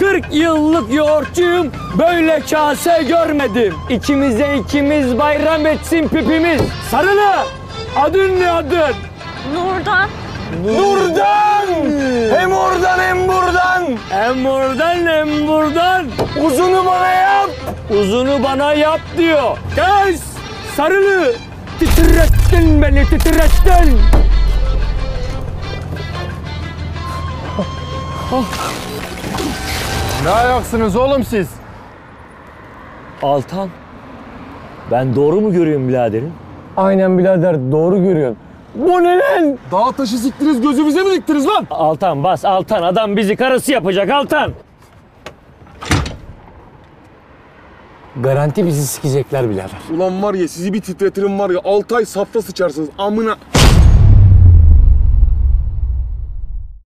40 yıllık yoğurtçuyum, böyle kase görmedim. İkimize ikimiz bayram etsin pipimiz. Sarılı, adın ne adın? Nurdan. Nurdan! Hem oradan hem buradan. Hem oradan hem buradan. Uzunu bana yap. Uzunu bana yap diyor. Kes! Sarılı! Titrettin beni, titrettin. Ne ayaksınız oğlum siz? Altan, ben doğru mu görüyorum biraderim? Aynen birader, doğru görüyorsun. Bu ne lan? Dağ taşı siktiniz, gözümüze mi diktiniz lan? Altan bas, Altan. Adam bizi karısı yapacak, Altan. Garanti bizi sikecekler birader. Ulan var ya sizi bir titretirim var ya 6 ay safra sıçarsınız amına.